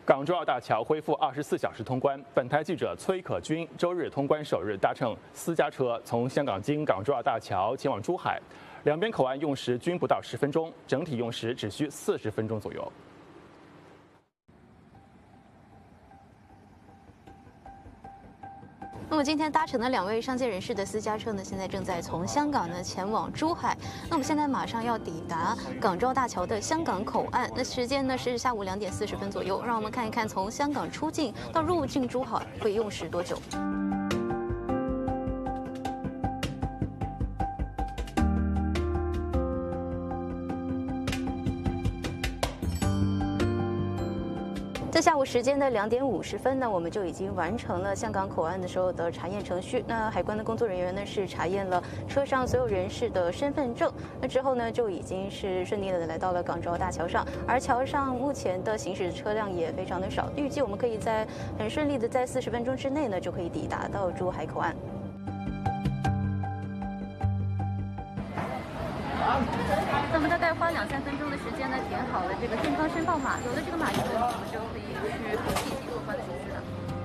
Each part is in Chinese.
港珠澳大桥恢复24小时通关。本台记者崔可君周日通关首日搭乘私家车从香港经港珠澳大桥前往珠海，两边口岸用时均不到10分钟，整体用时只需40分钟左右。 那么今天搭乘的2位商界人士的私家车呢，现在正在从香港呢前往珠海。那我们现在马上要抵达港珠澳大桥的香港口岸，那时间呢是下午2点40分左右。让我们看一看从香港出境到入境珠海会用时多久。 在下午时间的2点50分呢，我们就已经完成了香港口岸的时候的查验程序。那海关的工作人员呢是查验了车上所有人士的身份证。那之后呢，就已经是顺利的来到了港珠澳大桥上，而桥上目前的行驶车辆也非常的少。预计我们可以在很顺利的在40分钟之内呢，就可以抵达到珠海口岸。 那么大概花2、3分钟的时间呢，填好了这个健康申报码，有了这个码之后，我们就可以去进行过关的手续了。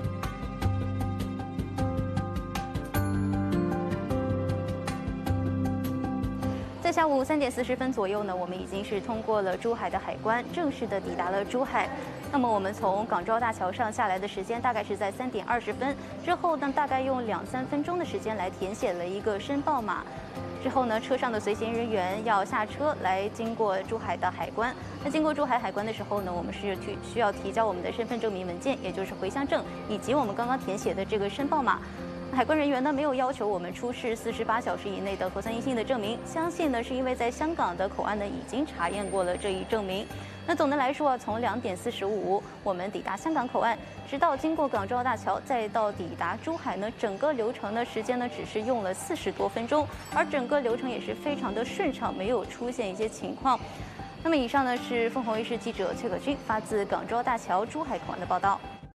在下午3点40分左右呢，我们已经是通过了珠海的海关，正式的抵达了珠海。那么我们从港珠澳大桥上下来的时间大概是在3点20分，之后呢，大概用2、3分钟的时间来填写了一个申报码。 之后呢，车上的随行人员要下车来经过珠海的海关。那经过珠海海关的时候呢，我们是需要提交我们的身份证明文件，也就是回乡证，以及我们刚刚填写的这个申报码。海关人员呢没有要求我们出示48小时以内的核酸阴性的证明，相信呢是因为在香港的口岸呢已经查验过了这一证明。 那总的来说啊，从2点45我们抵达香港口岸，直到经过港珠澳大桥，再到抵达珠海呢，整个流程的时间呢只是用了40多分钟，而整个流程也是非常的顺畅，没有出现一些情况。那么以上呢是凤凰卫视记者崔可君发自港珠澳大桥珠海口岸的报道。